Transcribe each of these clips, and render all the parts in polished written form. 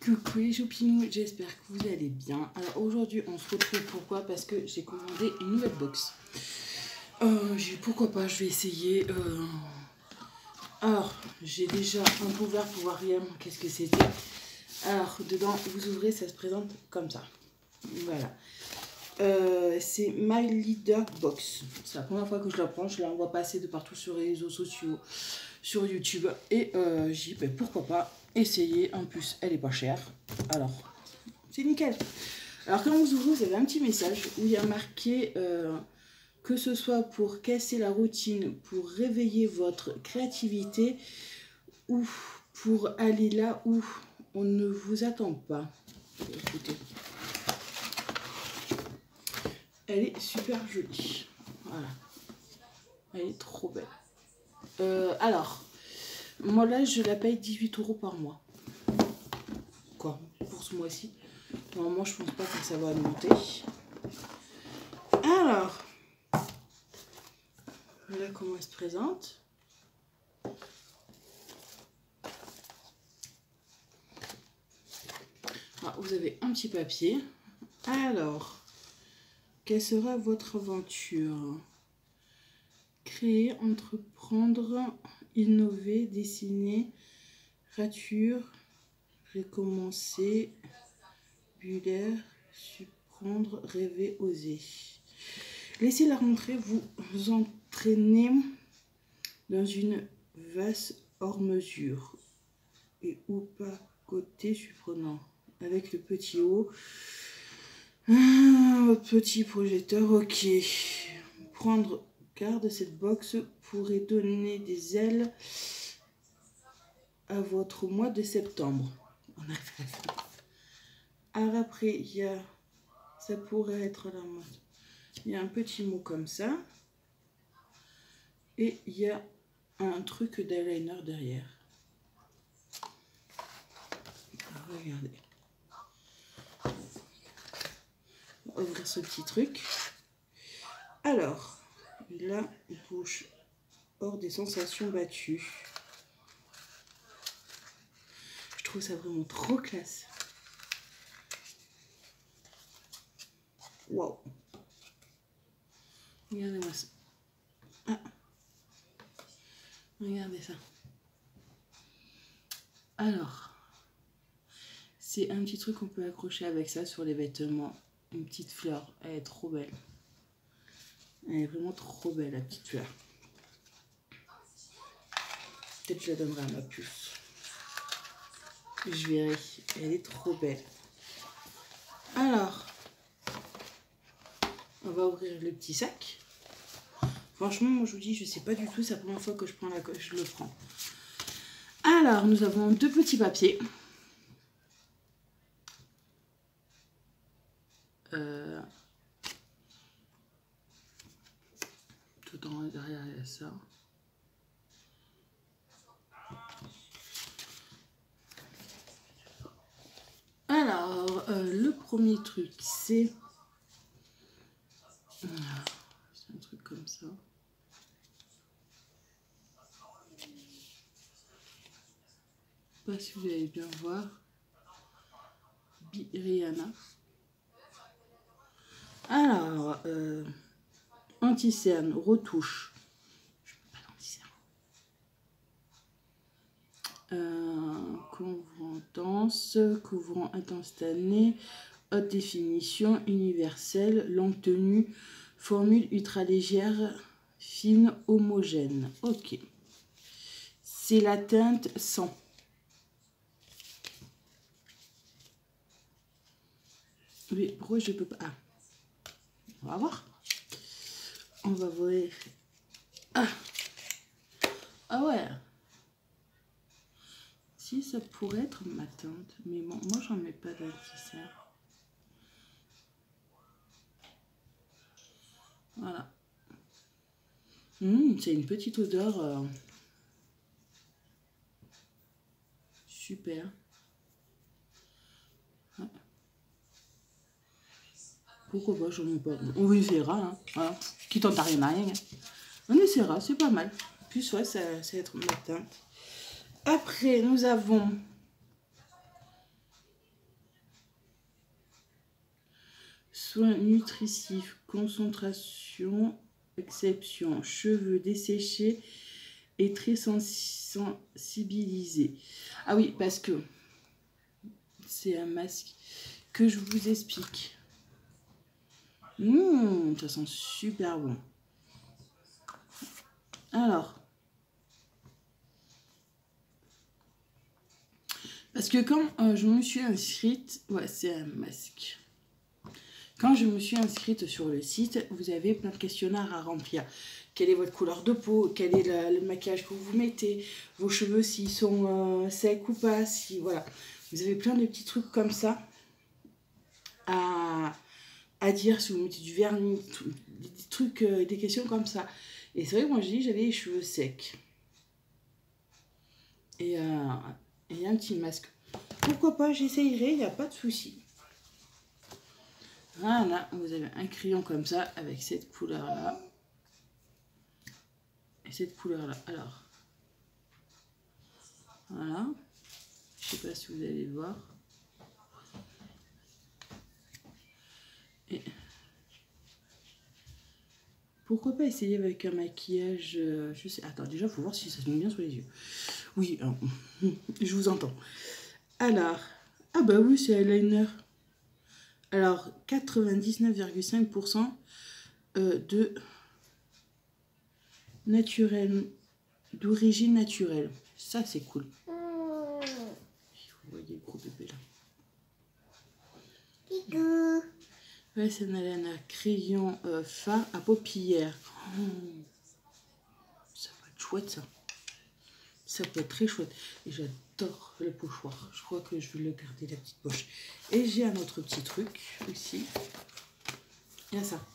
Coucou les choupinous, j'espère que vous allez bien. Alors aujourd'hui on se retrouve, pourquoi? Parce que j'ai commandé une nouvelle box. Pourquoi pas, je vais essayer. Alors j'ai déjà un couvert pour Ariam, qu'est-ce que c'était? Alors dedans vous ouvrez, ça se présente comme ça. Voilà. C'est My Leader Box. C'est la première fois que je la prends, je la vois passer de partout sur les réseaux sociaux, sur YouTube. Et j'ai dit ben, pourquoi pas essayer. En plus elle est pas chère, alors c'est nickel. Alors quand vous ouvrez, vous avez un petit message où il y a marqué que ce soit pour casser la routine, pour réveiller votre créativité ou pour aller là où on ne vous attend pas. Écoutez, elle est super jolie. Voilà, elle est trop belle. Alors moi là je la paye 18 € par mois. Quoi, pour ce mois-ci. Normalement je pense pas que ça va augmenter. Alors voilà comment elle se présente. Ah, vous avez un petit papier. Alors, quelle sera votre aventure? Créer, entreprendre, innover, dessiner, rature, recommencer, buller, surprendre, rêver, oser. Laissez la rentrée vous entraîner dans une vaste hors mesure et ou pas côté surprenant. Avec le petit haut, petit projecteur, ok. Prendre garde, cette box pourrait donner des ailes à votre mois de septembre. Alors après, il y a, ça pourrait être la mode. Il y a un petit mot comme ça. Et il y a un truc d'eyeliner derrière. Alors, regardez. On va ouvrir ce petit truc. Alors, là, bouche hors des sensations battues. Je trouve ça vraiment trop classe. Waouh! Regardez-moi ça. Ah. Regardez ça. Alors, c'est un petit truc qu'on peut accrocher avec ça sur les vêtements. Une petite fleur. Elle est trop belle. Elle est vraiment trop belle, la petite fleur. Peut-être que je la donnerai à ma puce. Je verrai. Elle est trop belle. Alors, on va ouvrir le petit sac. Franchement, moi je vous dis, je sais pas du tout. C'est la première fois que je prends je le prends. Alors, nous avons deux petits papiers. Tout en derrière, il y a ça. Alors, le premier truc, c'est un truc comme ça. Pas si vous allez bien voir. Rihanna. Alors, anti-cerne, retouche. Je peux pas d'anti-cerne. Couvrant dense, couvrant instantané, haute définition, universelle, longue tenue, formule ultra légère, fine, homogène. Ok. C'est la teinte 100. Mais pourquoi je peux pas? Ah. On va voir. On va voir. Ah. Ah ouais. Si ça pourrait être ma teinte. Mais bon, moi j'en mets pas d'anti-cerne. Voilà. C'est une petite odeur super. Ouais. Pourquoi pas, j'en ai pas. On essaiera, hein. Voilà. Qui tente à rien à rien. On essaiera, c'est pas mal. Puis ouais, ça va être ma teinte. Après, nous avons Soins nutritifs, concentration, exception, cheveux desséchés et très sensibilisés. Ah oui, parce que c'est un masque que je vous explique. Ça sent super bon. Alors, parce que quand je me suis inscrite, ouais, c'est un masque. Quand je me suis inscrite sur le site, vous avez plein de questionnaires à remplir. Quelle est votre couleur de peau? Quel est le maquillage que vous mettez? Vos cheveux, s'ils sont secs ou pas? Si, voilà. Vous avez plein de petits trucs comme ça à dire, si vous mettez du vernis, des trucs, des questions comme ça. Et c'est vrai que moi, j'ai dit j'avais les cheveux secs. Et un petit masque. Pourquoi pas, j'essayerai, il n'y a pas de souci. Voilà, vous avez un crayon comme ça, avec cette couleur-là. Et cette couleur-là. Alors, voilà. Je sais pas si vous allez le voir. Et pourquoi pas essayer avec un maquillage, je sais. Attends, déjà, il faut voir si ça se met bien sur les yeux. Oui, je vous entends. Alors, ah bah oui, c'est eyeliner. Alors, 99,5% de naturel, d'origine naturelle. Ça, c'est cool. Vous voyez le gros bébé là. Ouais, c'est un eyeliner crayon fin à paupières. Ça peut être chouette, ça. Ça peut être très chouette. Et j'adore le pochoir. Je crois que je vais le garder, la petite poche. Et j'ai un autre petit truc aussi. Il y a ça.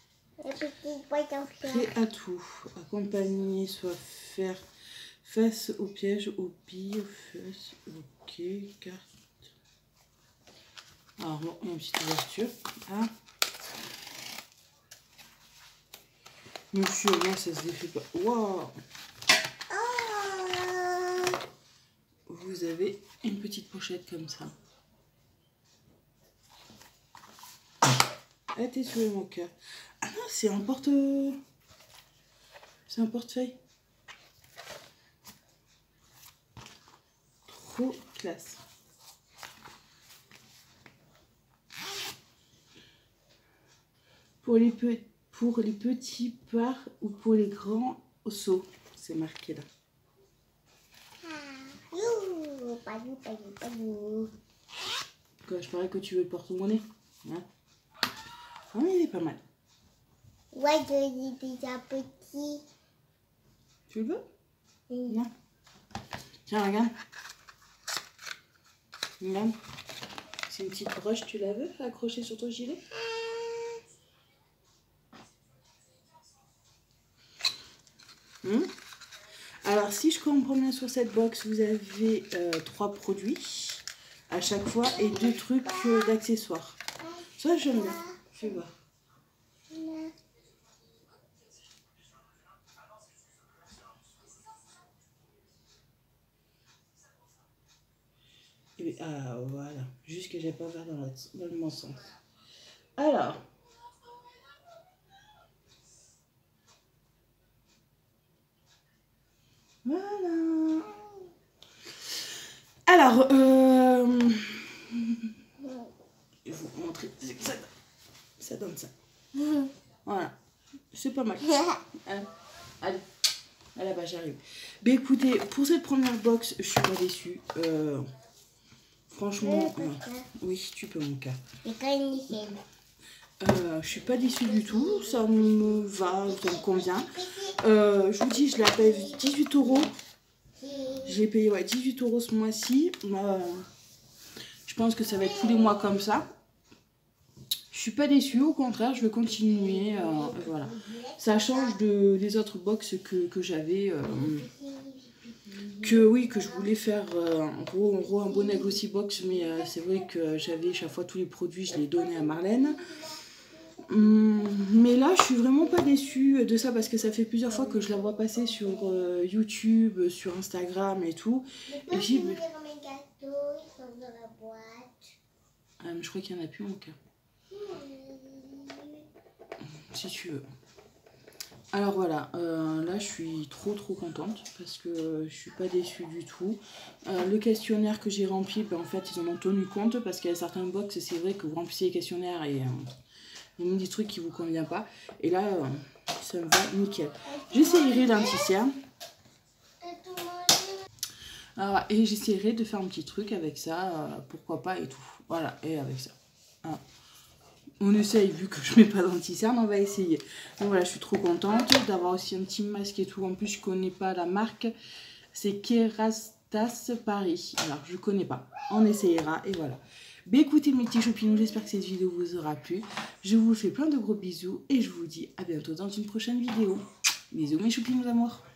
Prêt à tout. Accompagner, soit faire face au piège, au pire, face, ok, carte. Alors, bon, il y a une petite ouverture. Ah. Monsieur, moi, ça se défait pas. Waouh! Vous avez une petite pochette comme ça. Ah, t'es sur mon cœur. Ah non, c'est un porte... C'est un portefeuille. Trop classe. Pour les petits pas ou pour les grands sauts. C'est marqué là. Quoi, je parie que tu veux le porte-monnaie, hein? Oh, il est pas mal. Ouais, il est déjà petit. Tu le veux? Non. Tiens, regarde. Regarde. C'est une petite broche, tu la veux accrocher sur ton gilet? Alors, si je comprends bien sur cette box, vous avez 3 produits à chaque fois et 2 trucs d'accessoires. Ça, j'aime bien. Fais voir. Et, ah, voilà. Juste que j'ai pas ouvert dans le bon sens. Alors. Voilà. Alors, je vais vous montrer. Ça donne ça. Voilà. C'est pas mal. Allez. Ah là-bas, j'arrive. Ben écoutez, pour cette première box, je suis pas déçue. Franchement, oui, tu peux mon cas. Je suis pas déçue du tout. Ça me va, ça me convient. Je vous dis, je la paye 18 €. J'ai payé 18 € ce mois-ci. Je pense que ça va être tous les mois comme ça. Je suis pas déçue, au contraire, je vais continuer. Voilà. Ça change des autres box que j'avais. Que je voulais faire en gros un bonnet glossy box, mais c'est vrai que j'avais chaque fois tous les produits, je les donnais à Marlène. Mais là, je suis vraiment pas déçue de ça parce que ça fait plusieurs fois que je la vois passer sur YouTube, sur Instagram et tout. Et j'ai... je crois qu'il y en a plus en cas. si tu veux. Alors voilà, là je suis trop contente parce que je suis pas déçue du tout. Le questionnaire que j'ai rempli, ben, en fait ils en ont tenu compte parce qu'il y a certains box, c'est vrai que vous remplissez les questionnaires et vous me dites des trucs qui vous conviennent pas. Et là, ça me va nickel. J'essayerai l'anti-cerne. Et j'essaierai de faire un petit truc avec ça, pourquoi pas et tout. Voilà, et avec ça. Ah. On essaye, vu que je mets pas d'anti-cerne, on va essayer. Donc voilà, je suis trop contente d'avoir aussi un petit masque et tout. En plus, je connais pas la marque. C'est Kerastase Paris. Alors, je connais pas. On essayera et voilà. Ben écoutez mes petits choupinous, j'espère que cette vidéo vous aura plu. Je vous fais plein de gros bisous et je vous dis à bientôt dans une prochaine vidéo. Bisous mes choupinous d'amour.